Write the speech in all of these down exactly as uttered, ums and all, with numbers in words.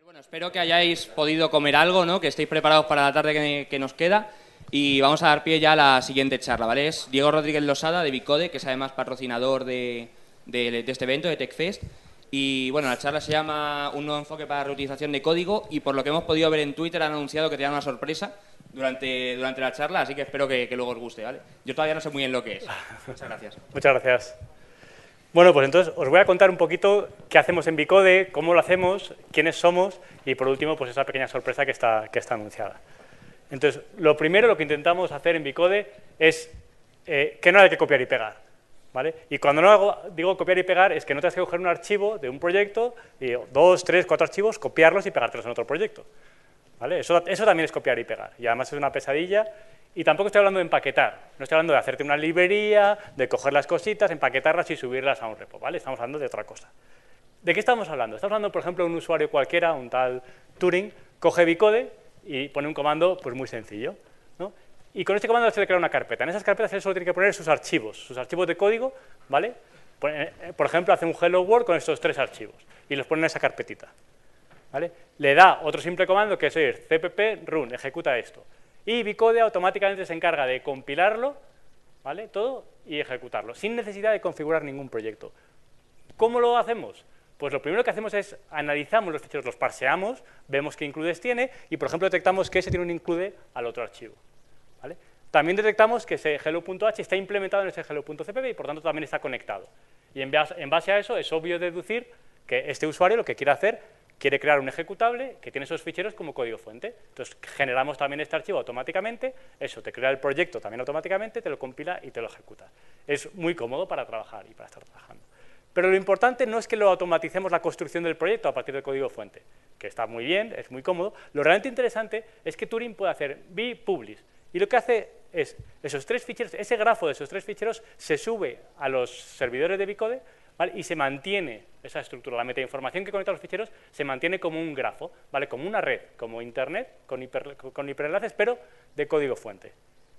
Bueno, espero que hayáis podido comer algo, ¿no? Que estéis preparados para la tarde que, que nos queda. Y vamos a dar pie ya a la siguiente charla, ¿vale? Es Diego Rodríguez Losada, de Bicode, que es además patrocinador de, de, de este evento, de TechFest. Y bueno, la charla se llama Un nuevo enfoque para la reutilización de código, y por lo que hemos podido ver en Twitter han anunciado que te dan una sorpresa durante, durante la charla, así que espero que, que luego os guste, ¿vale? Yo todavía no sé muy bien lo que es. Muchas gracias. Muchas gracias. Bueno, pues entonces os voy a contar un poquito qué hacemos en Bicode, cómo lo hacemos, quiénes somos y por último pues esa pequeña sorpresa que está, que está anunciada. Entonces, lo primero, lo que intentamos hacer en Bicode es eh, que no hay que copiar y pegar, ¿vale? Y cuando no hago, digo copiar y pegar es que no te has que coger un archivo de un proyecto, y dos, tres, cuatro archivos, copiarlos y pegártelos en otro proyecto, ¿vale? Eso, eso también es copiar y pegar y además es una pesadilla. Y tampoco estoy hablando de empaquetar, no estoy hablando de hacerte una librería, de coger las cositas, empaquetarlas y subirlas a un repo, ¿vale? Estamos hablando de otra cosa. ¿De qué estamos hablando? Estamos hablando, por ejemplo, de un usuario cualquiera, un tal Turing, coge Bicode y pone un comando pues muy sencillo, ¿no? Y con este comando se le crea una carpeta. En esas carpetas él solo tiene que poner sus archivos, sus archivos de código, ¿vale? Por ejemplo, hace un Hello World con estos tres archivos y los pone en esa carpetita, ¿vale? Le da otro simple comando que es ir cpp run, ejecuta esto. Y Bicode automáticamente se encarga de compilarlo, ¿vale? Todo y ejecutarlo, sin necesidad de configurar ningún proyecto. ¿Cómo lo hacemos? Pues lo primero que hacemos es analizamos los ficheros, los parseamos, vemos qué includes tiene y, por ejemplo, detectamos que ese tiene un include al otro archivo, ¿vale? También detectamos que ese hello.h está implementado en ese hello.cpp y, por tanto, también está conectado. Y en base a eso es obvio deducir que este usuario lo que quiere hacer quiere crear un ejecutable que tiene esos ficheros como código fuente. Entonces, generamos también este archivo automáticamente, eso te crea el proyecto también automáticamente, te lo compila y te lo ejecuta. Es muy cómodo para trabajar y para estar trabajando. Pero lo importante no es que lo automaticemos la construcción del proyecto a partir del código fuente, que está muy bien, es muy cómodo. Lo realmente interesante es que Turing puede hacer bpublish, y lo que hace es, esos tres ficheros, ese grafo de esos tres ficheros se sube a los servidores de Bicode, ¿vale? Y se mantiene esa estructura, la metainformación que conecta los ficheros se mantiene como un grafo, ¿vale? Como una red, como Internet, con, hiper, con hiperenlaces, pero de código fuente.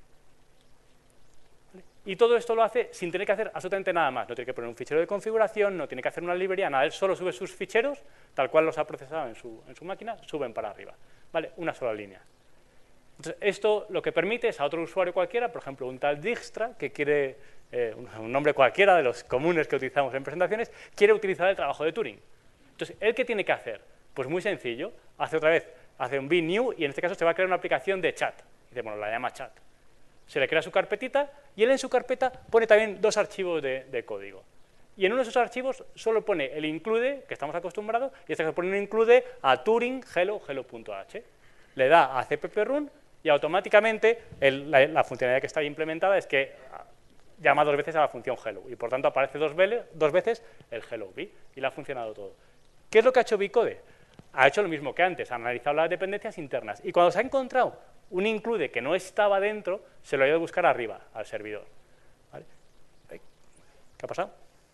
¿Vale? Y todo esto lo hace sin tener que hacer absolutamente nada más. No tiene que poner un fichero de configuración, no tiene que hacer una librería, nada. Él solo sube sus ficheros, tal cual los ha procesado en su, en su máquina, suben para arriba. ¿Vale? Una sola línea. Entonces, esto lo que permite es a otro usuario cualquiera, por ejemplo, un tal Dijkstra, que quiere, eh, un nombre cualquiera de los comunes que utilizamos en presentaciones, quiere utilizar el trabajo de Turing. Entonces, ¿él qué tiene que hacer? Pues muy sencillo, hace otra vez, hace un bnew y en este caso se va a crear una aplicación de chat. Dice, bueno, la llama chat. Se le crea su carpetita y él en su carpeta pone también dos archivos de, de código. Y en uno de esos archivos solo pone el include, que estamos acostumbrados, y este caso pone un include a Turing hello, hello.h. Le da a cpprun y automáticamente el, la, la funcionalidad que está ahí implementada es que llama dos veces a la función hello y por tanto aparece dos, vele, dos veces el hello b y le ha funcionado todo. ¿Qué es lo que ha hecho Bicode? Ha hecho lo mismo que antes, ha analizado las dependencias internas y cuando se ha encontrado un include que no estaba dentro, se lo ha ido a buscar arriba, al servidor. ¿Vale? ¿Qué ha pasado?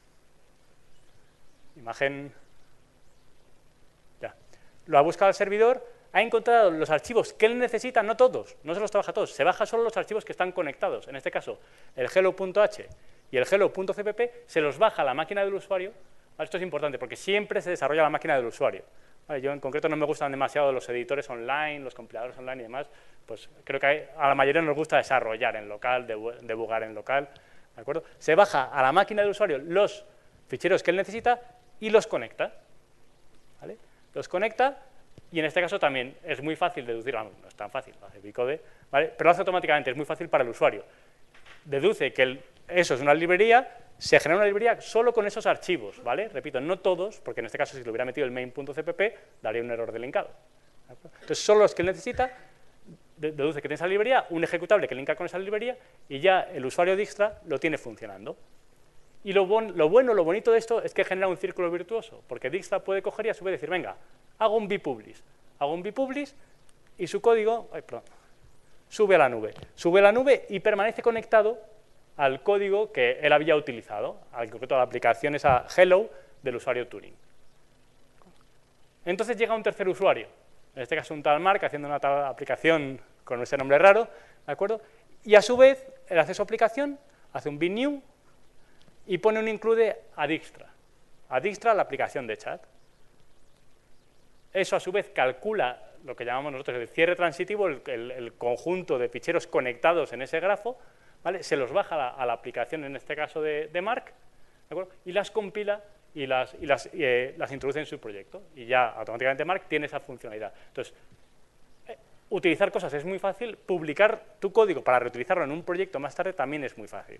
Imagen... Ya. Lo ha buscado al servidor, ha encontrado los archivos que él necesita, no todos, no se los trabaja todos, se baja solo los archivos que están conectados. En este caso, el hello.h y el hello.cpp se los baja a la máquina del usuario. Esto es importante porque siempre se desarrolla la máquina del usuario. Vale, yo en concreto no me gustan demasiado los editores online, los compiladores online y demás, pues creo que hay, a la mayoría nos gusta desarrollar en local, debugar en local, ¿de acuerdo? Se baja a la máquina del usuario los ficheros que él necesita y los conecta, ¿vale? Los conecta y en este caso también es muy fácil deducir, no, no es tan fácil, lo hace Bicode, ¿vale? Pero lo hace automáticamente, es muy fácil para el usuario. Deduce que el, eso es una librería, se genera una librería solo con esos archivos, ¿vale? Repito, no todos, porque en este caso si lo hubiera metido el main.cpp daría un error de linkado. Entonces, solo los que él necesita, deduce que tiene esa librería, un ejecutable que linka con esa librería y ya el usuario Dijkstra lo tiene funcionando. Y lo, bon, lo bueno, lo bonito de esto es que genera un círculo virtuoso, porque Dijkstra puede coger y a su vez decir, venga, hago un bpublish, hago un bpublish y su código, ay, perdón, sube a la nube, sube a la nube y permanece conectado al código que él había utilizado, al concreto a la aplicación esa hello del usuario Turing. Entonces llega un tercer usuario, en este caso un tal Mark, haciendo una tal aplicación con ese nombre raro, ¿de acuerdo? Y a su vez, él hace su aplicación, hace un bnew y pone un include a Dijkstra, a Dijkstra la aplicación de chat. Eso, a su vez, calcula lo que llamamos nosotros el cierre transitivo, el, el, el conjunto de ficheros conectados en ese grafo, ¿vale? Se los baja a la, a la aplicación, en este caso de, de Mark, ¿de acuerdo? Y las compila y las, y las, eh, las introduce en su proyecto. Y ya automáticamente Mark tiene esa funcionalidad. Entonces, eh, utilizar cosas es muy fácil, publicar tu código para reutilizarlo en un proyecto más tarde también es muy fácil.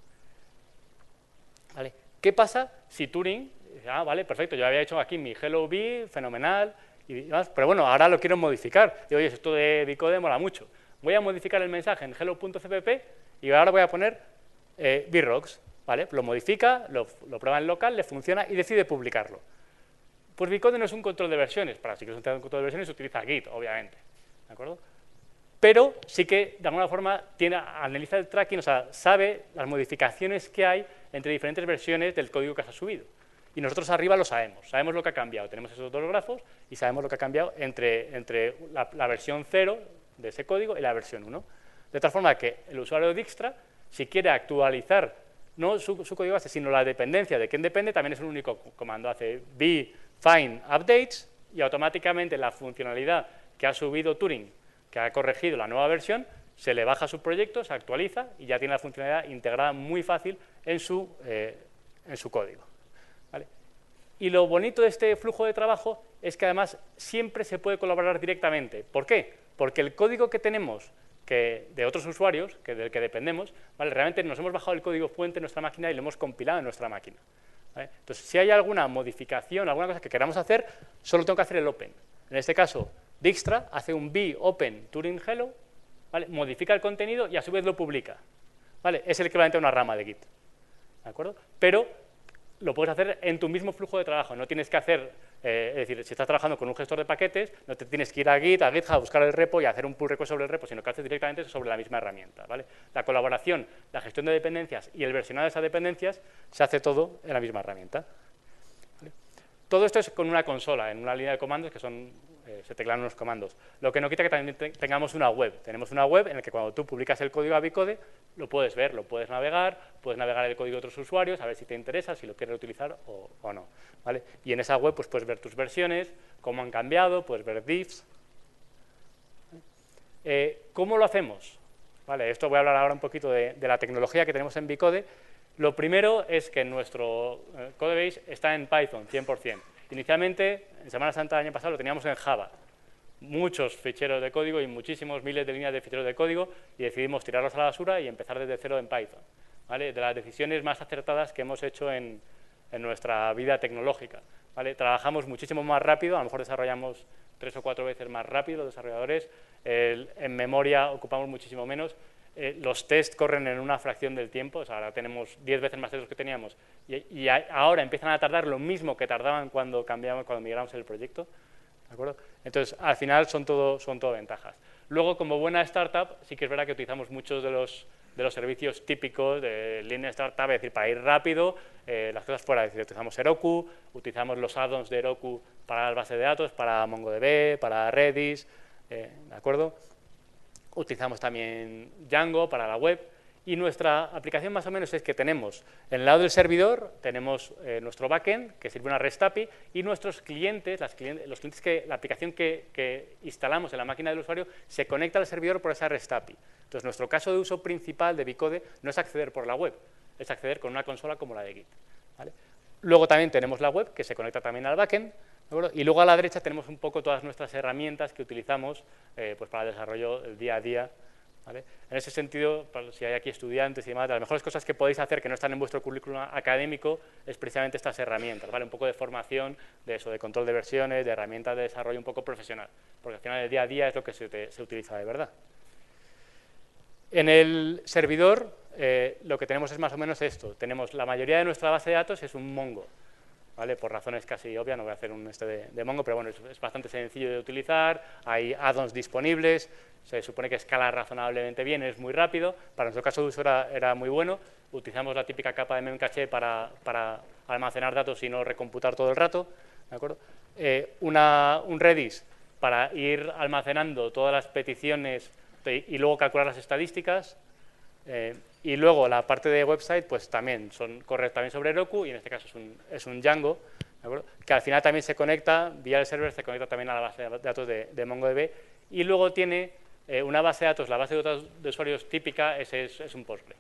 ¿Vale? ¿Qué pasa si Turing, ah, vale, perfecto, yo había hecho aquí mi Hello B, fenomenal, y demás, pero bueno, ahora lo quiero modificar. Y oye, esto de Bicode mola mucho. Voy a modificar el mensaje en hello.cpp y ahora voy a poner eh, Vrocks, ¿vale? Lo modifica, lo, lo prueba en local, le funciona y decide publicarlo. Pues Bicode no es un control de versiones. Para si quieres un control de versiones, utiliza Git, obviamente, ¿de acuerdo? Pero sí que, de alguna forma, tiene, analiza el tracking, o sea, sabe las modificaciones que hay entre diferentes versiones del código que has subido. Y nosotros arriba lo sabemos, sabemos lo que ha cambiado. Tenemos esos dos grafos y sabemos lo que ha cambiado entre, entre la, la versión cero de ese código y la versión uno. De tal forma que el usuario de Dijkstra, si quiere actualizar no su, su código base, sino la dependencia de quién depende, también es un único comando. Hace b find updates y automáticamente la funcionalidad que ha subido Turing, que ha corregido la nueva versión, se le baja a su proyecto, se actualiza y ya tiene la funcionalidad integrada muy fácil en su, eh, en su código. ¿Vale? Y lo bonito de este flujo de trabajo es que además siempre se puede colaborar directamente. ¿Por qué? Porque el código que tenemos que de otros usuarios, que del que dependemos, ¿vale? Realmente nos hemos bajado el código fuente en nuestra máquina y lo hemos compilado en nuestra máquina. ¿Vale? Entonces, si hay alguna modificación, alguna cosa que queramos hacer, solo tengo que hacer el open. En este caso, Dijkstra hace un b open Turing hello, ¿vale? Modifica el contenido y a su vez lo publica. ¿Vale? Es el equivalente a una rama de Git. ¿De acuerdo? Pero lo puedes hacer en tu mismo flujo de trabajo. No tienes que hacer, eh, es decir, si estás trabajando con un gestor de paquetes, no te tienes que ir a Git, a GitHub, a buscar el repo y hacer un pull request sobre el repo, sino que haces directamente sobre la misma herramienta. ¿Vale? La colaboración, la gestión de dependencias y el versionado de esas dependencias se hace todo en la misma herramienta. ¿Vale? Todo esto es con una consola, en una línea de comandos que son, eh, se teclan unos comandos. Lo que no quita que también te tengamos una web. Tenemos una web en la que cuando tú publicas el código a Bicode, lo puedes ver, lo puedes navegar, puedes navegar el código de otros usuarios, a ver si te interesa, si lo quieres utilizar o, o no. ¿Vale? Y en esa web pues, puedes ver tus versiones, cómo han cambiado, puedes ver diffs. Eh, ¿Cómo lo hacemos? ¿Vale? Esto voy a hablar ahora un poquito de, de la tecnología que tenemos en Bicode. Lo primero es que nuestro eh, codebase está en Python, cien por cien. Inicialmente, en Semana Santa del año pasado, lo teníamos en Java. Muchos ficheros de código y muchísimos miles de líneas de ficheros de código y decidimos tirarlos a la basura y empezar desde cero en Python. ¿Vale? De las decisiones más acertadas que hemos hecho en, en nuestra vida tecnológica. ¿Vale? Trabajamos muchísimo más rápido, a lo mejor desarrollamos tres o cuatro veces más rápido los desarrolladores, el, en memoria ocupamos muchísimo menos. Eh, los tests corren en una fracción del tiempo, o sea, ahora tenemos diez veces más de los que teníamos y, y a, ahora empiezan a tardar lo mismo que tardaban cuando cambiamos, cuando migramos el proyecto, ¿de acuerdo? Entonces, al final son todo, son todo ventajas. Luego, como buena startup, sí que es verdad que utilizamos muchos de los, de los servicios típicos de línea startup, es decir, para ir rápido, eh, las cosas fuera, es decir, utilizamos Heroku, utilizamos los add-ons de Heroku para las bases de datos, para MongoDB, para Redis, eh, ¿de acuerdo? Utilizamos también Django para la web y nuestra aplicación más o menos es que tenemos en el lado del servidor, tenemos eh, nuestro backend que sirve una REST A P I y nuestros clientes, las clientes los clientes que la aplicación que, que instalamos en la máquina del usuario se conecta al servidor por esa REST A P I. Entonces, nuestro caso de uso principal de Bicode no es acceder por la web, es acceder con una consola como la de Git. ¿Vale? Luego también tenemos la web que se conecta también al backend. Y luego a la derecha tenemos un poco todas nuestras herramientas que utilizamos eh, pues para el desarrollo del día a día. ¿Vale? En ese sentido, si hay aquí estudiantes y demás, de las mejores cosas que podéis hacer que no están en vuestro currículum académico es precisamente estas herramientas, ¿vale? Un poco de formación, de eso, de control de versiones, de herramientas de desarrollo un poco profesional, porque al final el día a día es lo que se, te, se utiliza de verdad. En el servidor eh, lo que tenemos es más o menos esto. Tenemos la mayoría de nuestra base de datos es un Mongo. ¿Vale? Por razones casi obvias, no voy a hacer un este de, de Mongo, pero bueno, es, es bastante sencillo de utilizar, hay add-ons disponibles, se supone que escala razonablemente bien, es muy rápido, para nuestro caso de uso era, era muy bueno, utilizamos la típica capa de Memcache para, para almacenar datos y no recomputar todo el rato, ¿de acuerdo? Eh, una, un Redis para ir almacenando todas las peticiones de, y luego calcular las estadísticas. Eh, y luego la parte de website, pues también son, corre también sobre Heroku y en este caso es un, es un Django, ¿de acuerdo? Que al final también se conecta, vía el server, se conecta también a la base de datos de, de MongoDB, y luego tiene eh, una base de datos, la base de datos de usuarios típica, ese es, es un Postgre.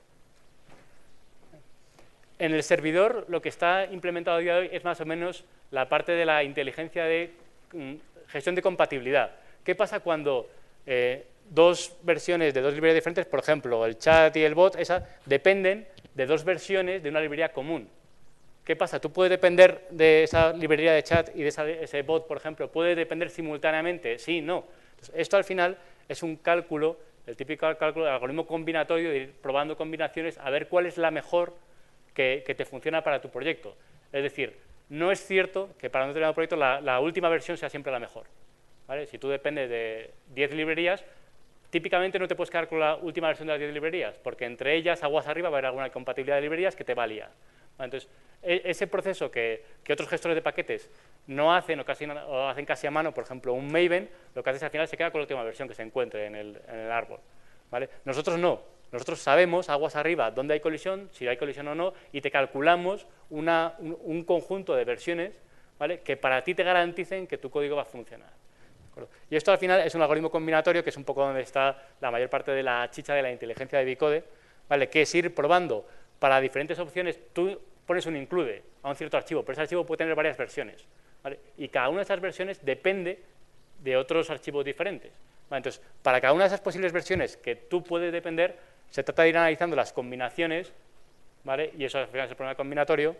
En el servidor, lo que está implementado a día de hoy es más o menos la parte de la inteligencia de mm, gestión de compatibilidad. ¿Qué pasa cuando eh, dos versiones de dos librerías diferentes, por ejemplo, el chat y el bot, esa, dependen de dos versiones de una librería común? ¿Qué pasa? Tú puedes depender de esa librería de chat y de esa, ese bot, por ejemplo, ¿puede depender simultáneamente? Sí, no. Entonces, esto al final es un cálculo, el típico cálculo del algoritmo combinatorio, de ir probando combinaciones a ver cuál es la mejor que, que te funciona para tu proyecto. Es decir, no es cierto que para un determinado proyecto la, la última versión sea siempre la mejor, ¿vale? Si tú dependes de diez librerías, típicamente no te puedes quedar con la última versión de las diez librerías, porque entre ellas, aguas arriba, va a haber alguna compatibilidad de librerías que te va a liar. Entonces, ese proceso que, que otros gestores de paquetes no hacen o, casi, o hacen casi a mano, por ejemplo, un Maven, lo que hace es al final se queda con la última versión que se encuentre en el, en el árbol, ¿vale? Nosotros no, nosotros sabemos, aguas arriba, dónde hay colisión, si hay colisión o no, y te calculamos una, un, un conjunto de versiones, ¿vale?, que para ti te garanticen que tu código va a funcionar. Y esto al final es un algoritmo combinatorio, que es un poco donde está la mayor parte de la chicha de la inteligencia de Bicode, ¿vale?, que es ir probando para diferentes opciones. Tú pones un include a un cierto archivo, pero ese archivo puede tener varias versiones, ¿vale?, y cada una de esas versiones depende de otros archivos diferentes, ¿vale? Entonces, para cada una de esas posibles versiones que tú puedes depender, se trata de ir analizando las combinaciones, ¿vale?, y eso al final es el problema combinatorio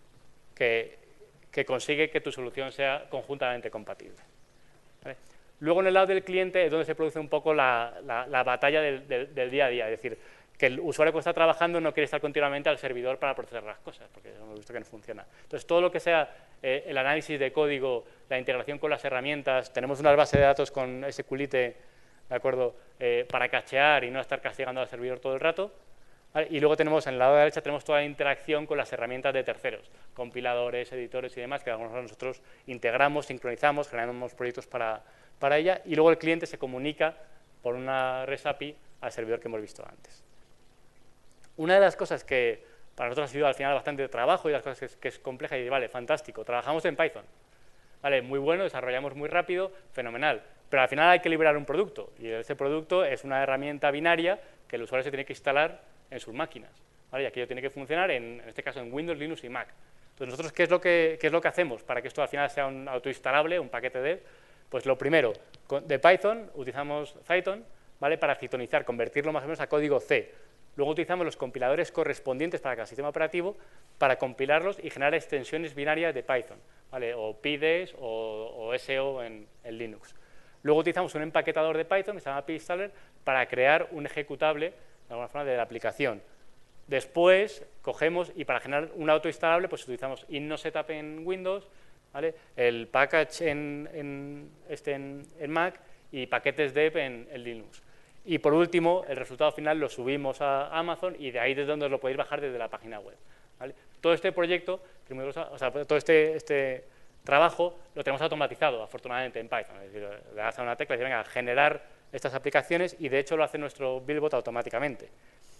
que, que consigue que tu solución sea conjuntamente compatible, ¿vale? Luego, en el lado del cliente es donde se produce un poco la, la, la batalla del, del, del día a día, es decir, que el usuario que está trabajando no quiere estar continuamente al servidor para procesar las cosas, porque hemos visto que no funciona. Entonces, todo lo que sea eh, el análisis de código, la integración con las herramientas, tenemos una base de datos con SQLite, ¿de acuerdo?, eh, para cachear y no estar castigando al servidor todo el rato, ¿vale? Y luego tenemos, en el lado de la derecha, tenemos toda la interacción con las herramientas de terceros, compiladores, editores y demás, que algunos de nosotros integramos, sincronizamos, generamos proyectos para, para ella, y luego el cliente se comunica por una REST A P I al servidor que hemos visto antes. Una de las cosas que para nosotros ha sido al final bastante trabajo y las cosas que es, que es compleja y vale, fantástico, trabajamos en Python, vale, muy bueno, desarrollamos muy rápido, fenomenal, pero al final hay que liberar un producto y ese producto es una herramienta binaria que el usuario se tiene que instalar en sus máquinas, ¿vale? Y aquello tiene que funcionar, en, en este caso, en Windows, Linux y Mac. Entonces, nosotros, ¿qué es, lo que, ¿qué es lo que hacemos para que esto al final sea un autoinstalable, un paquete dev? Pues lo primero, de Python utilizamos Python, ¿vale?, para Pythonizar, convertirlo más o menos a código C. Luego utilizamos los compiladores correspondientes para cada sistema operativo para compilarlos y generar extensiones binarias de Python, ¿vale?, o P I D E S o, o S O en, en Linux. Luego utilizamos un empaquetador de Python que se llama pyinstaller para crear un ejecutable, de alguna forma, de la aplicación. Después cogemos y para generar un autoinstalable pues utilizamos InnoSetup en Windows, ¿vale?, el package en, en, este en, en Mac y paquetes dev en, en Linux. Y por último, el resultado final lo subimos a Amazon y de ahí desde donde os lo podéis bajar desde la página web, ¿vale? Todo este proyecto, o sea, todo este, este trabajo lo tenemos automatizado, afortunadamente, en Python. Es decir, le das a una tecla y dice, venga, generar estas aplicaciones, y de hecho lo hace nuestro BuildBot automáticamente.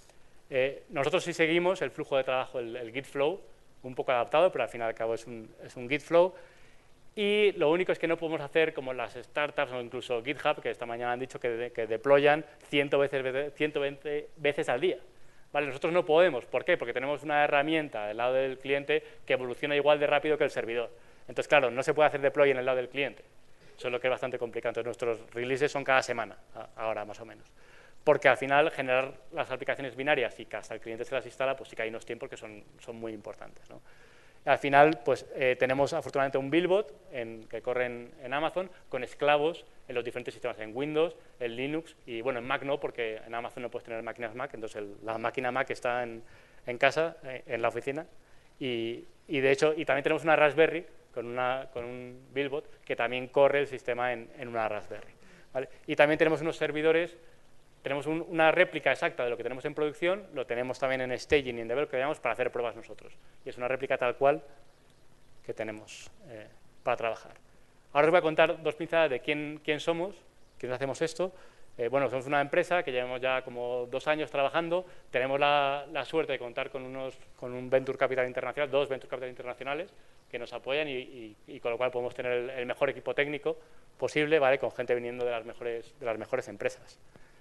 Eh, nosotros sí seguimos el flujo de trabajo, el, el Git Flow, un poco adaptado, pero al fin y al cabo es un, es un Git Flow. Y lo único es que no podemos hacer como las startups o incluso GitHub, que esta mañana han dicho que, de, que deployan ciento veinte veces al día, ¿vale? Nosotros no podemos. ¿Por qué? Porque tenemos una herramienta del lado del cliente que evoluciona igual de rápido que el servidor. Entonces, claro, no se puede hacer deploy en el lado del cliente. Eso es lo que es bastante complicado. Entonces, nuestros releases son cada semana, ahora más o menos. Porque al final generar las aplicaciones binarias y que hasta el cliente se las instala, pues sí que hay unos tiempos que son, son muy importantes, ¿no? Al final, pues eh, tenemos afortunadamente un BuildBot en, que corre en, en Amazon con esclavos en los diferentes sistemas, en Windows, en Linux y, bueno, en Mac no, porque en Amazon no puedes tener máquinas Mac, entonces el, la máquina Mac está en, en casa, eh, en la oficina, y, y de hecho, y también tenemos una Raspberry con, una, con un BuildBot que también corre el sistema en, en una Raspberry, ¿vale? Y también tenemos unos servidores. Tenemos un, una réplica exacta de lo que tenemos en producción, lo tenemos también en staging y en develop que llamamos para hacer pruebas nosotros. Y es una réplica tal cual que tenemos eh, para trabajar. Ahora os voy a contar dos pinceladas de quién, quién somos, quiénes hacemos esto. Eh, bueno, somos una empresa que llevamos ya como dos años trabajando, tenemos la, la suerte de contar con, unos, con un Venture Capital Internacional, dos Venture Capital Internacionales, que nos apoyan y, y, y con lo cual podemos tener el, el mejor equipo técnico posible, ¿vale? Con gente viniendo de las mejores, de las mejores empresas.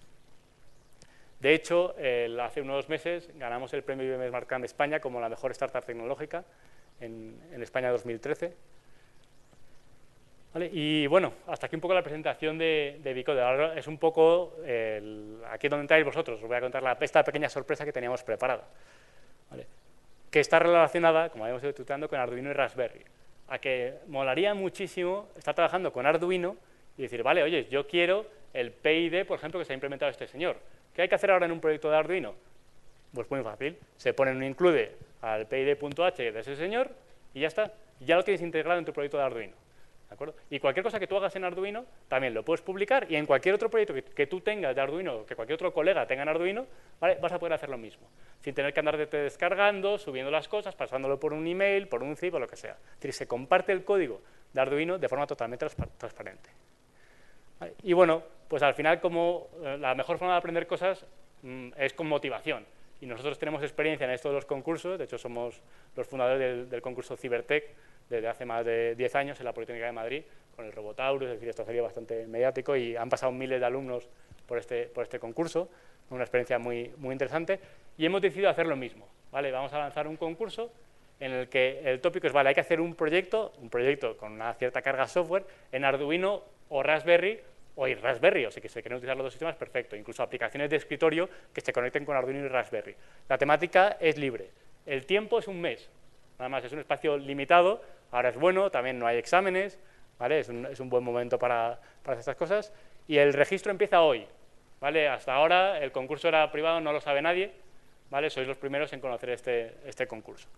De hecho, eh, hace unos meses ganamos el premio I B M Smart Camp España como la mejor startup tecnológica en, en España dos mil trece. ¿Vale? Y bueno, hasta aquí un poco la presentación de, de Bicode. Ahora es un poco, el, aquí donde entráis vosotros, os voy a contar la, esta pequeña sorpresa que teníamos preparada, ¿vale? Que está relacionada, como habíamos ido tuteando, con Arduino y Raspberry. A que molaría muchísimo estar trabajando con Arduino y decir, vale, oye, yo quiero el P I D, por ejemplo, que se ha implementado este señor. ¿Qué hay que hacer ahora en un proyecto de Arduino? Pues muy fácil, se pone un include al P I D.h de ese señor y ya está, ya lo tienes integrado en tu proyecto de Arduino, ¿de acuerdo? Y cualquier cosa que tú hagas en Arduino también lo puedes publicar y en cualquier otro proyecto que, que tú tengas de Arduino, que cualquier otro colega tenga en Arduino, ¿vale? Vas a poder hacer lo mismo, sin tener que andarte descargando, subiendo las cosas, pasándolo por un email, por un zip o lo que sea. Es decir, se comparte el código de Arduino de forma totalmente transparente. ¿Vale? Y bueno, pues al final como eh, la mejor forma de aprender cosas mmm, es con motivación. Y nosotros tenemos experiencia en esto de los concursos, de hecho somos los fundadores del, del concurso Cybertech desde hace más de diez años en la Politécnica de Madrid, con el Robotaurus, es decir, esto sería bastante mediático y han pasado miles de alumnos por este, por este concurso, una experiencia muy, muy interesante, y hemos decidido hacer lo mismo, ¿vale? Vamos a lanzar un concurso en el que el tópico es, vale, hay que hacer un proyecto, un proyecto con una cierta carga software en Arduino o Raspberry o Raspberry, o sea que se quieren utilizar los dos sistemas, perfecto, incluso aplicaciones de escritorio que se conecten con Arduino y Raspberry. La temática es libre, el tiempo es un mes, nada más, es un espacio limitado, ahora es bueno, también no hay exámenes, ¿vale? Es un, es un buen momento para, para hacer estas cosas, y el registro empieza hoy, ¿vale? Hasta ahora el concurso era privado, no lo sabe nadie, ¿vale? Sois los primeros en conocer este, este concurso.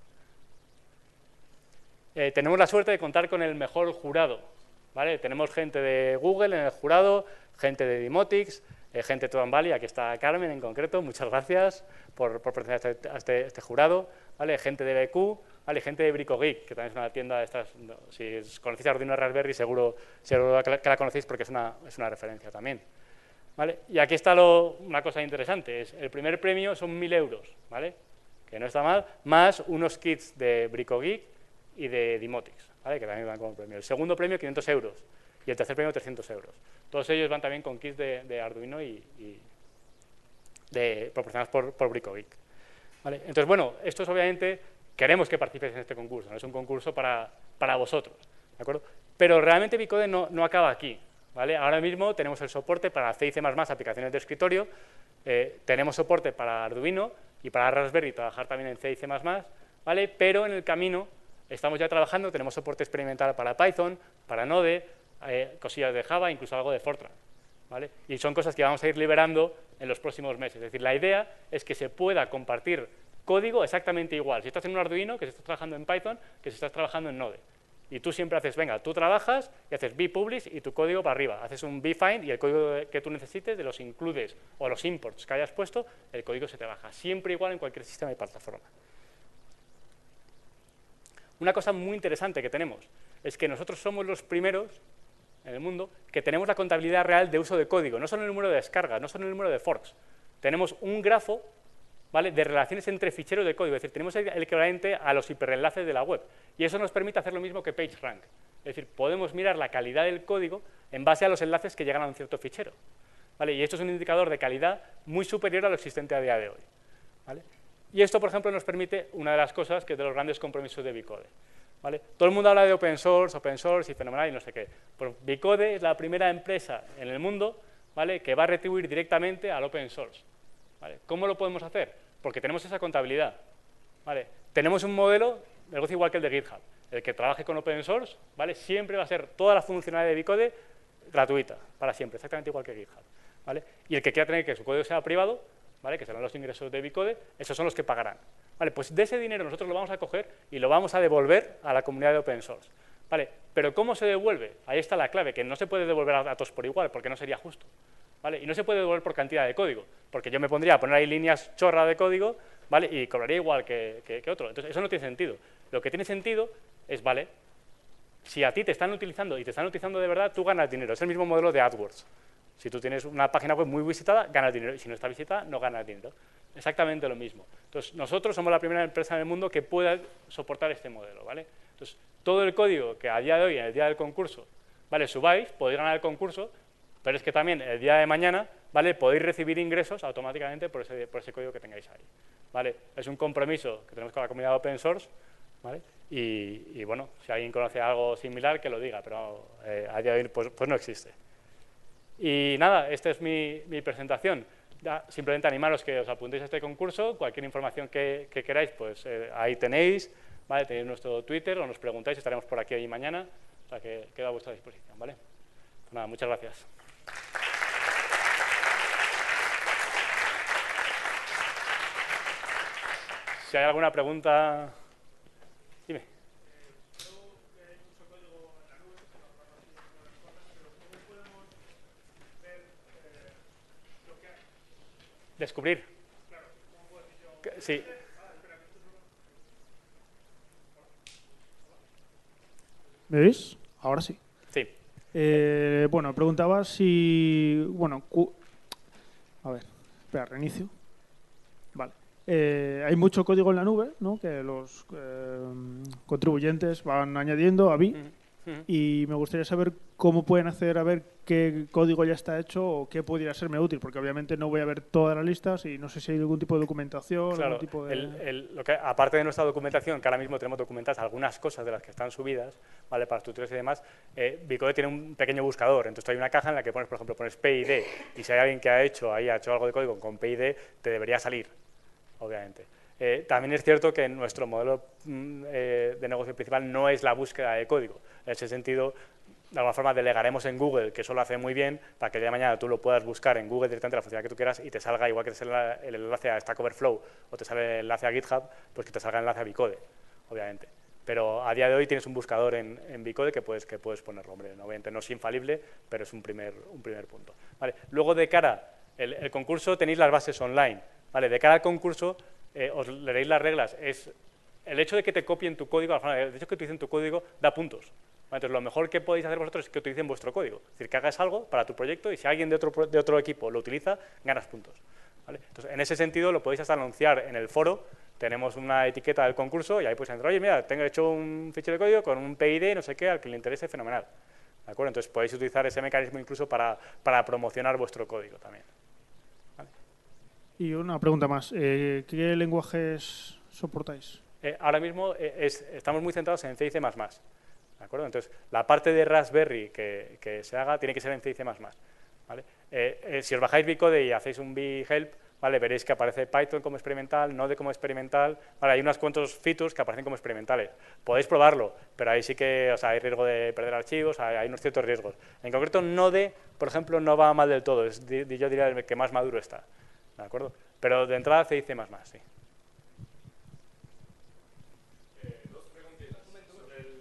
Eh, tenemos la suerte de contar con el mejor jurado, ¿vale? Tenemos gente de Google en el jurado, gente de Dimotics, eh, gente de Tron Valley, aquí está Carmen en concreto, muchas gracias por, por pertenecer a este, a este, este jurado, ¿vale? Gente de B Q, ¿vale? Gente de BricoGeek, que también es una tienda de estas, no, si conocéis Arduino Raspberry seguro, seguro que la conocéis porque es una, es una referencia también, ¿vale? Y aquí está lo, una cosa interesante, es el primer premio son mil euros, ¿vale? Que no está mal, más unos kits de BricoGeek y de Dimotics, ¿vale? Que también van como premio. El segundo premio, quinientos euros, y el tercer premio, trescientos euros. Todos ellos van también con kits de, de Arduino y, y de, proporcionados por, por BricoGeek, ¿vale? Entonces, bueno, estos obviamente queremos que participéis en este concurso, no es un concurso para, para vosotros, ¿de acuerdo? Pero realmente Bicode no, no acaba aquí, ¿vale? Ahora mismo tenemos el soporte para C y C más más, aplicaciones de escritorio, eh, tenemos soporte para Arduino y para Raspberry, trabajar también en C y C más más, ¿vale? Pero en el camino estamos ya trabajando, tenemos soporte experimental para Python, para Node, eh, cosillas de Java, incluso algo de Fortran, ¿vale? Y son cosas que vamos a ir liberando en los próximos meses. Es decir, la idea es que se pueda compartir código exactamente igual. Si estás en un Arduino, que si estás trabajando en Python, que si estás trabajando en Node. Y tú siempre haces, venga, tú trabajas y haces bpublish y tu código para arriba. Haces un bfind y el código que tú necesites, de los includes o los imports que hayas puesto, el código se te baja. Siempre igual en cualquier sistema y plataforma. Una cosa muy interesante que tenemos es que nosotros somos los primeros en el mundo que tenemos la contabilidad real de uso de código, no solo el número de descargas, no solo el número de forks. Tenemos un grafo, ¿vale?, de relaciones entre ficheros de código, es decir, tenemos el equivalente a los hiperenlaces de la web. Y eso nos permite hacer lo mismo que PageRank. Es decir, podemos mirar la calidad del código en base a los enlaces que llegan a un cierto fichero, ¿vale? Y esto es un indicador de calidad muy superior a lo existente a día de hoy, ¿vale? Y esto, por ejemplo, nos permite una de las cosas que es de los grandes compromisos de Bicode, ¿vale? Todo el mundo habla de open source, open source y fenomenal y no sé qué. Pues Bicode es la primera empresa en el mundo, ¿vale?, que va a retribuir directamente al open source, ¿vale? ¿Cómo lo podemos hacer? Porque tenemos esa contabilidad, ¿vale? Tenemos un modelo de negocio igual que el de GitHub. El que trabaje con open source, ¿vale?, siempre va a ser toda la funcionalidad de Bicode gratuita, para siempre, exactamente igual que GitHub, ¿vale? Y el que quiera tener que su código sea privado, ¿vale?, que serán los ingresos de Bicode, esos son los que pagarán, ¿vale? Pues de ese dinero nosotros lo vamos a coger y lo vamos a devolver a la comunidad de open source, ¿vale? Pero ¿cómo se devuelve? Ahí está la clave, que no se puede devolver a todos por igual, porque no sería justo, ¿vale? Y no se puede devolver por cantidad de código, porque yo me pondría a poner ahí líneas chorra de código, ¿vale?, y cobraría igual que, que, que otro. Entonces, eso no tiene sentido. Lo que tiene sentido es, vale, si a ti te están utilizando y te están utilizando de verdad, tú ganas dinero. Es el mismo modelo de AdWords. Si tú tienes una página web muy visitada, ganas dinero, y si no está visitada, no ganas dinero. Exactamente lo mismo. Entonces, nosotros somos la primera empresa en el mundo que pueda soportar este modelo, ¿vale? Entonces, todo el código que a día de hoy, en el día del concurso, ¿vale? Subáis, podéis ganar el concurso, pero es que también el día de mañana, ¿vale? Podéis recibir ingresos automáticamente por ese, por ese código que tengáis ahí, ¿vale? Es un compromiso que tenemos con la comunidad open source, ¿vale? Y, y bueno, si alguien conoce algo similar, que lo diga, pero eh, a día de hoy pues, pues no existe. Y nada, esta es mi, mi presentación. Ya, simplemente animaros que os apuntéis a este concurso, cualquier información que, que queráis, pues eh, ahí tenéis, ¿vale? Tenéis nuestro Twitter, o nos preguntáis, estaremos por aquí hoy y mañana, o sea que queda a vuestra disposición, ¿vale? Pues nada, muchas gracias. Si hay alguna pregunta, dime. Descubrir. Sí. ¿Me oís? Ahora sí. Sí. Eh, bueno, preguntaba si... Bueno, cu- a ver, espera, reinicio. Vale. Eh, hay mucho código en la nube, ¿no? Que los eh, contribuyentes van añadiendo a B I. Uh-huh. Uh-huh. Y me gustaría saber cómo pueden hacer a ver qué código ya está hecho o qué pudiera serme útil, porque obviamente no voy a ver todas las listas y no sé si hay algún tipo de documentación. Claro, algún tipo de... el, el, lo que, aparte de nuestra documentación, que ahora mismo tenemos documentadas algunas cosas de las que están subidas, ¿vale? Para tutoriales y demás, eh, Bicode tiene un pequeño buscador, entonces hay una caja en la que pones, por ejemplo, pones P I D, y si hay alguien que ha hecho, ahí ha hecho algo de código con P I D, te debería salir, obviamente. Eh, también es cierto que nuestro modelo mm, eh, de negocio principal no es la búsqueda de código. En ese sentido, de alguna forma delegaremos en Google, que eso lo hace muy bien, para que el día de mañana tú lo puedas buscar en Google directamente la funcionalidad que tú quieras y te salga, igual que te sale el enlace a Stack Overflow o te sale el enlace a GitHub, pues que te salga el enlace a Bicode, obviamente. Pero a día de hoy tienes un buscador en, en Bicode que puedes, que puedes ponerlo. Hombre, obviamente no es infalible, pero es un primer, un primer punto. ¿Vale? Luego, de cara al el concurso, tenéis las bases online. ¿Vale? De cara al concurso, Eh, os leeréis las reglas. Es el hecho de que te copien tu código, el hecho de que utilicen tu código da puntos. ¿Vale? Entonces, lo mejor que podéis hacer vosotros es que utilicen vuestro código. Es decir, que hagas algo para tu proyecto y si alguien de otro, de otro equipo lo utiliza, ganas puntos. ¿Vale? Entonces, en ese sentido, lo podéis hasta anunciar en el foro. Tenemos una etiqueta del concurso y ahí podéis entrar, oye, mira, tengo hecho un fichero de código con un P I D, no sé qué, al que le interese, fenomenal. ¿De acuerdo? Entonces, podéis utilizar ese mecanismo incluso para, para promocionar vuestro código también. Y una pregunta más, eh, ¿qué lenguajes soportáis? Eh, ahora mismo eh, es, estamos muy centrados en C y C más más, ¿de acuerdo? Entonces, la parte de Raspberry que, que se haga tiene que ser en C y C más más, ¿vale? Eh, eh, si os bajáis Bicode y hacéis un B-help, ¿vale? Veréis que aparece Python como experimental, Node como experimental, ¿vale? Hay unos cuantos features que aparecen como experimentales. Podéis probarlo, pero ahí sí que, o sea, hay riesgo de perder archivos, hay, hay unos ciertos riesgos. En concreto, Node, por ejemplo, no va mal del todo, es, yo diría el que más maduro está. ¿De acuerdo? Pero de entrada C y C más más, sí. Eh, dos preguntitas sobre el...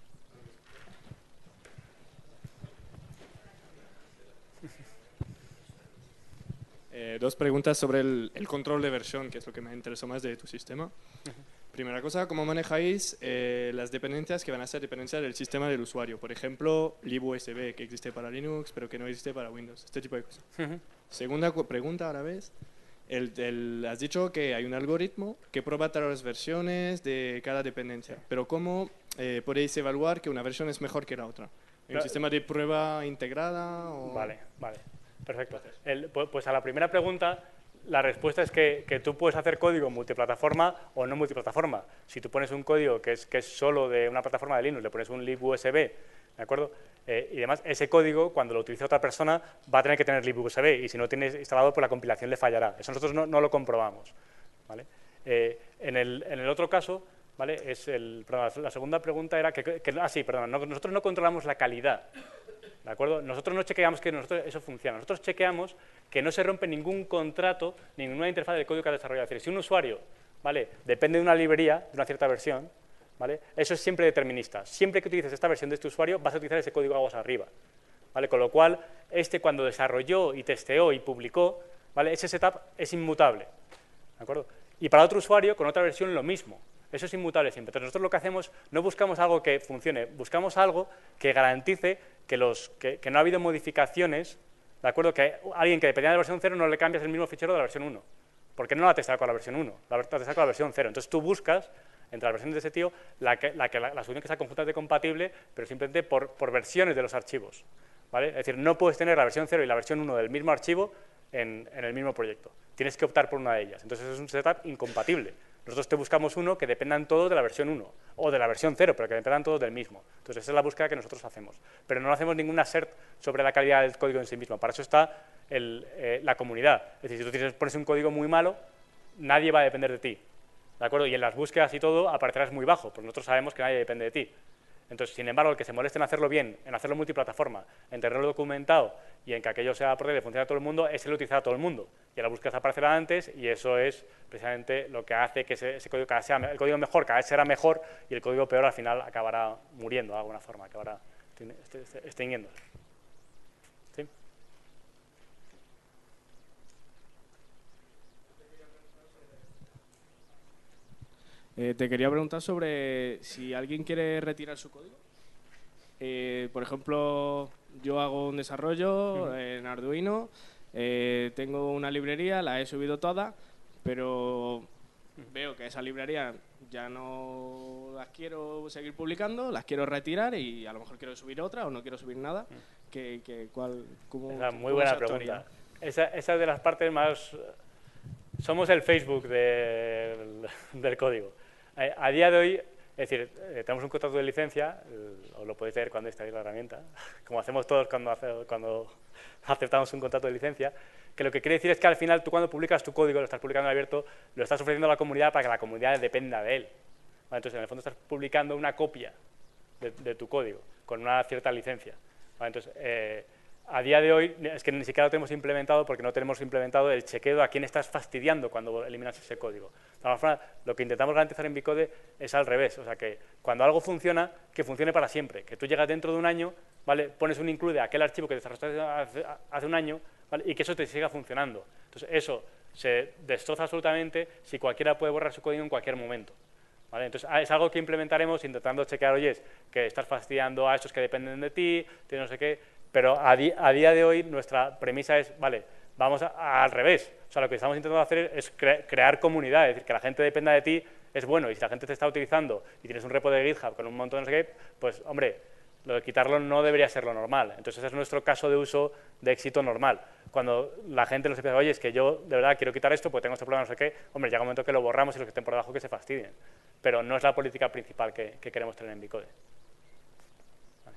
eh, dos preguntas sobre el, el control de versión, que es lo que me interesó más de tu sistema. Uh-huh. Primera cosa, ¿cómo manejáis eh, las dependencias que van a ser dependencias del sistema del usuario? Por ejemplo, libusb, que existe para Linux, pero que no existe para Windows, este tipo de cosas. Uh-huh. Segunda pregunta, a la vez. El, el, has dicho que hay un algoritmo que prueba todas las versiones de cada dependencia, pero ¿cómo eh, podéis evaluar que una versión es mejor que la otra? ¿Hay un no, sistema de prueba integrada? O... Vale, vale, perfecto. El, pues a la primera pregunta, la respuesta es que, que tú puedes hacer código multiplataforma o no multiplataforma. Si tú pones un código que es, que es solo de una plataforma de Linux, le pones un libusb, ¿de acuerdo? Eh, y además, ese código, cuando lo utilice otra persona, va a tener que tener libusb, y si no tienes instalado, pues la compilación le fallará. Eso nosotros no, no lo comprobamos, ¿vale? Eh, en, el, en el otro caso, ¿vale? Es el, perdón, la segunda pregunta era que, que ah, sí, perdón, no, nosotros no controlamos la calidad, ¿de acuerdo? Nosotros no chequeamos que nosotros, eso funciona, nosotros chequeamos que no se rompe ningún contrato, ninguna interfaz del código que ha desarrollado. Es decir, si un usuario, ¿vale? Depende de una librería, de una cierta versión, ¿vale? Eso es siempre determinista. Siempre que utilices esta versión de este usuario, vas a utilizar ese código aguas arriba, ¿vale? Con lo cual, este cuando desarrolló y testeó y publicó, ¿vale? Ese setup es inmutable, ¿de acuerdo? Y para otro usuario, con otra versión, lo mismo. Eso es inmutable siempre. Entonces, nosotros lo que hacemos, no buscamos algo que funcione, buscamos algo que garantice que, los, que, que no ha habido modificaciones, ¿de acuerdo? Que a alguien que dependía de la versión cero no le cambias el mismo fichero de la versión uno. ¿Por qué no la ha testado con la versión uno? La ha testado con la versión cero. Entonces tú buscas entre las versiones de ese tío la, que, la, que, la, la solución que sea conjuntamente compatible, pero simplemente por, por versiones de los archivos, ¿vale? Es decir, no puedes tener la versión cero y la versión uno del mismo archivo en, en el mismo proyecto. Tienes que optar por una de ellas. Entonces es un setup incompatible. Nosotros te buscamos uno que dependan todos de la versión uno o de la versión cero, pero que dependan todos del mismo. Entonces esa es la búsqueda que nosotros hacemos. Pero no hacemos ningún assert sobre la calidad del código en sí mismo. Para eso está el, eh, la comunidad. Es decir, si tú tienes, pones un código muy malo, nadie va a depender de ti. ¿De acuerdo? Y en las búsquedas y todo aparecerás muy bajo, porque nosotros sabemos que nadie depende de ti. Entonces, sin embargo, el que se moleste en hacerlo bien, en hacerlo multiplataforma, en tenerlo documentado y en que aquello sea portable y funcione a todo el mundo, es el utilizar a todo el mundo. Y en las búsquedas aparecerá antes y eso es precisamente lo que hace que ese, ese código cada vez sea, el código mejor cada vez será mejor y el código peor al final acabará muriendo de alguna forma, acabará extinguiéndose. ¿Sí? Eh, te quería preguntar sobre si alguien quiere retirar su código. Eh, por ejemplo, yo hago un desarrollo uh-huh. en Arduino, eh, tengo una librería, la he subido toda, pero uh-huh. veo que esa librería ya no las quiero seguir publicando, las quiero retirar y a lo mejor quiero subir otra o no quiero subir nada. Uh-huh. ¿Qué, qué, cuál, cómo, Esa es muy cómo buena pregunta. Esa, esa es de las partes más... Somos el Facebook de, del, del código. A, a día de hoy, es decir, eh, tenemos un contrato de licencia, eh, os lo podéis leer cuando installéis la herramienta, como hacemos todos cuando, hace, cuando aceptamos un contrato de licencia, que lo que quiere decir es que al final tú cuando publicas tu código, lo estás publicando en abierto, lo estás ofreciendo a la comunidad para que la comunidad dependa de él. ¿Vale? Entonces, en el fondo estás publicando una copia de, de tu código, con una cierta licencia. ¿Vale? Entonces, eh, a día de hoy es que ni siquiera lo tenemos implementado porque no tenemos implementado el chequeo a quién estás fastidiando cuando eliminas ese código. De alguna forma, lo que intentamos garantizar en Bicode es al revés, o sea que cuando algo funciona, que funcione para siempre, que tú llegas dentro de un año, ¿vale? Pones un include a aquel archivo que desarrollaste hace, hace un año, ¿vale? Y que eso te siga funcionando. Entonces eso se destroza absolutamente si cualquiera puede borrar su código en cualquier momento. ¿Vale? Entonces, es algo que implementaremos intentando chequear, oye, que estás fastidiando a esos que dependen de ti, de no sé qué, pero a, di a día de hoy nuestra premisa es, vale, vamos a, a, al revés. O sea, lo que estamos intentando hacer es cre crear comunidad, es decir, que la gente dependa de ti es bueno, y si la gente te está utilizando y tienes un repo de GitHub con un montón de no sé qué, pues, hombre, lo de quitarlo no debería ser lo normal. Entonces, ese es nuestro caso de uso de éxito normal. Cuando la gente nos empieza, oye, es que yo de verdad quiero quitar esto porque tengo este problema, no sé qué, hombre, llega un momento que lo borramos y los que estén por debajo que se fastidien. Pero no es la política principal que, que queremos tener en Bicode. Vale.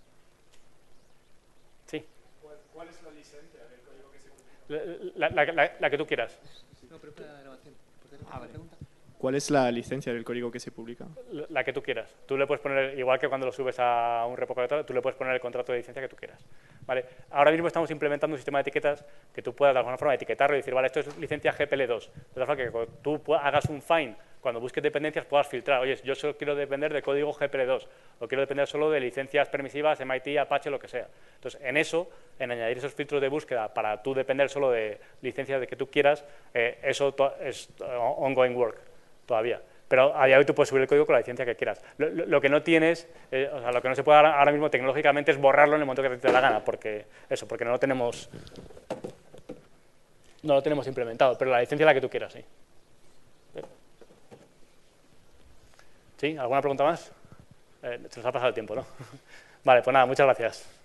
Sí. ¿Cuál, ¿Cuál es la licencia del código que se publica? La, la, la, la que tú quieras. No, pero para la grabación. Ah, vale. Pregunta. ¿Cuál es la licencia del código que se publica? La, la que tú quieras. Tú le puedes poner, igual que cuando lo subes a un repositorio, tú le puedes poner el contrato de licencia que tú quieras. ¿Vale? Ahora mismo estamos implementando un sistema de etiquetas que tú puedas de alguna forma etiquetarlo y decir, vale, esto es licencia G P L dos. De tal forma que cuando tú hagas un find, cuando busques dependencias, puedas filtrar. Oye, yo solo quiero depender de código G P L dos o quiero depender solo de licencias permisivas, M I T, Apache, lo que sea. Entonces, en eso, en añadir esos filtros de búsqueda para tú depender solo de licencias de que tú quieras, eh, eso es ongoing work todavía. Pero a día de hoy tú puedes subir el código con la licencia que quieras. Lo, lo, lo que no tienes, eh, o sea, lo que no se puede ahora mismo tecnológicamente es borrarlo en el momento que te dé la gana, porque eso, porque no lo tenemos, no lo tenemos implementado, pero la licencia es la que tú quieras, sí. ¿Sí? ¿Alguna pregunta más? Eh, se nos ha pasado el tiempo, ¿no? Vale, pues nada, muchas gracias.